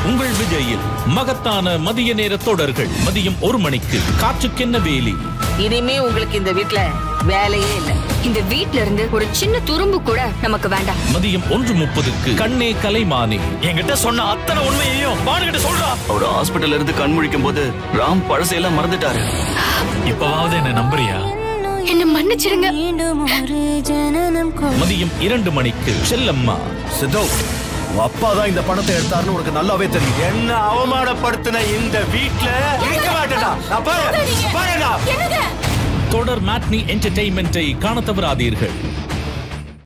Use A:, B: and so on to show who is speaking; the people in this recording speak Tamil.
A: உங்கள் விஜயில் மகத்தான மதிய நேர தொடர்கள் மதியம் 1 மணிக்கு. காற்றுக்கென்ன வேலி.
B: இனிமே உங்களுக்கு இந்த வீட்ல வேலையே இல்ல.
C: இந்த வீட்ல இருந்து ஒரு சின்ன துரும்பு கூட நமக்கு வேண்டாம்.
A: மதியம் 1:30க்கு கண்ணே கலைமானே.
D: என்கிட்ட சொன்ன அத்தனை உண்மையையும் பானுகிட்ட சொல்றா. அவர் ஹாஸ்பிடல்ல இருந்து கண் முழிக்கும் போது ராம் பழசையெல்லாம் மறந்துட்டாரு. இப்பவாவது என்ன நம்புறியா?
C: என்ன மன்னிச்சிடுங்க.
A: மதியம் 2 மணிக்கு செல்லம்மா.
E: சித்தோ, உங்க அப்பா தான் இந்த பணத்தை எடுத்தாருன்னு உனக்கு நல்லாவே தெரியும்.
F: என்ன அவமானப்படுத்தின இந்த வீட்ல இருக்க மாட்டேடா.
A: தொடர் மேட்னி என்டர்டெயின்மெண்டை காண தவறாதீர்கள்.